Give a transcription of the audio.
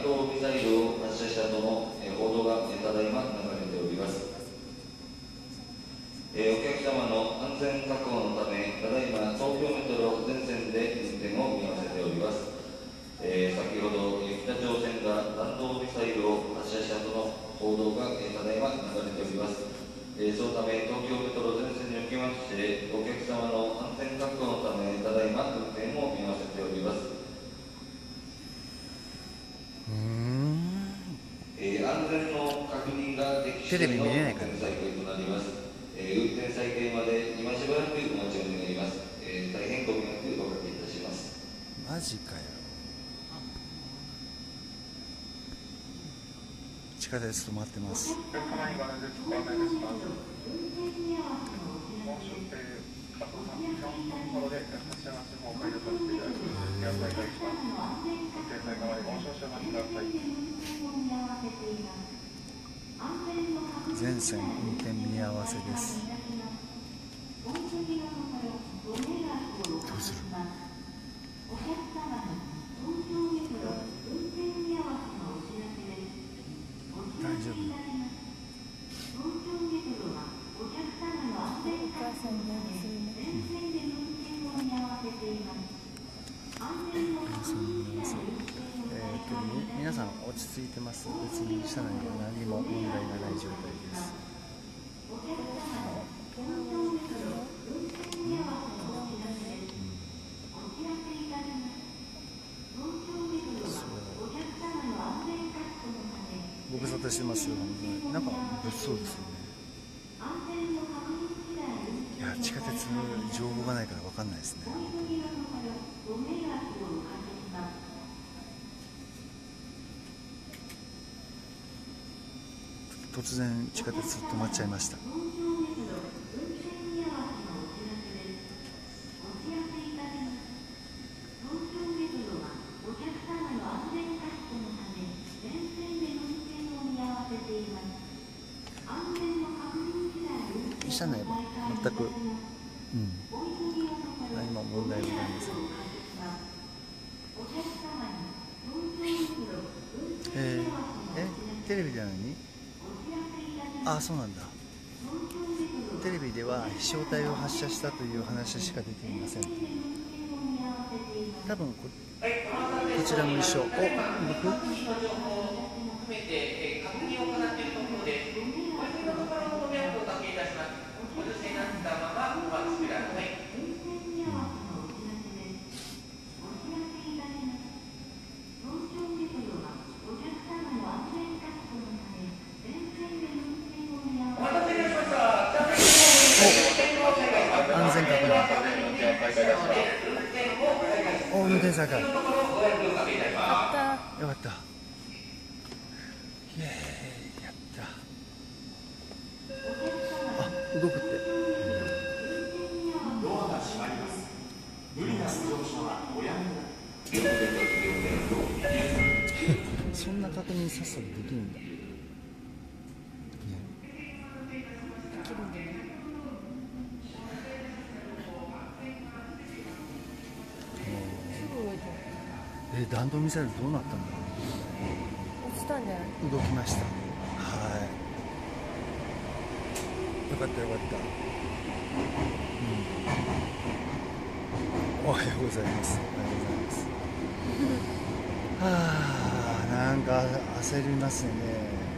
弾道ミサイルを発射したとの報道がただいま流れております。お客様の安全確保のため、ただいま東京メトロ全線で運転を見合わせております。先ほど北朝鮮が弾道ミサイルを発射したとの報道がただいま流れております。そのため東京メトロ全線におきまして、お客様の安全確保のため、ただいま運転を見合わせております。安全の確認ができ次第の運転再開となります。運転再開まで今しばらくお待ちを願います。大変ご迷惑をおかけいたします。 マジかよ。地下鉄止まってます。全線運転見合わせです。どうする？大丈夫？皆さん落ち着いてます。別に車内では何も問題がない状態です。ご無沙汰してますよ。なんか物騒ですよね。いや、地下鉄の情報がないから分かんないですね。突然地下鉄止まっちゃいました。車内は全く、何も問題ございません。テレビでは何？あ、そうなんだ。テレビでは飛翔体を発射したという話しか出ていません。多分こちらも一緒。お、僕？安全確認。お、運転再開。よかった。イエーイ、やった。あ、動くって。ドアが閉まります。無理な出場者はおやめになる。そんな確認さっさとできるんだ。弾道ミサイルどうなったんだろう。 落ちたんじゃない？ 動きました。はい。よかったよかった。おはようございます。おはようございます。はあ、なんか焦りますね。